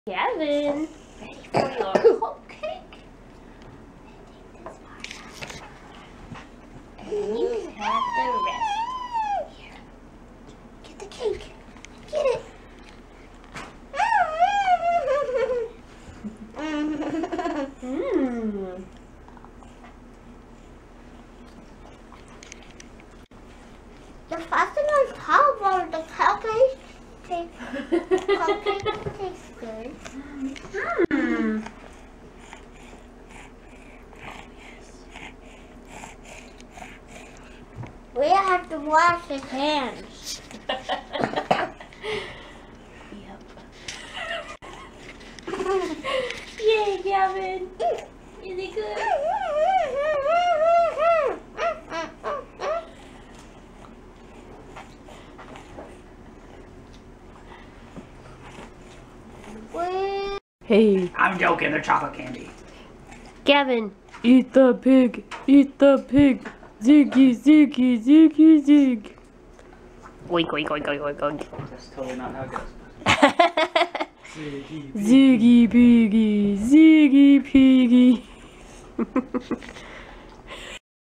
Gavin, ready for your cupcake? And you have the rest. Here, get the cake. Get it. Mmm. The frosting on top of the cupcake tastes good. Mmm. We have to wash his hands. Yep. Yay, Gavin. Is it good? Hey, I'm joking, they're chocolate candy. Gavin. eat the pig, eat the pig. Ziggy, ziggy, ziggy, zig. Oink, oink, oink, oink, oink, oink. That's totally not how it goes. Ziggy, piggy.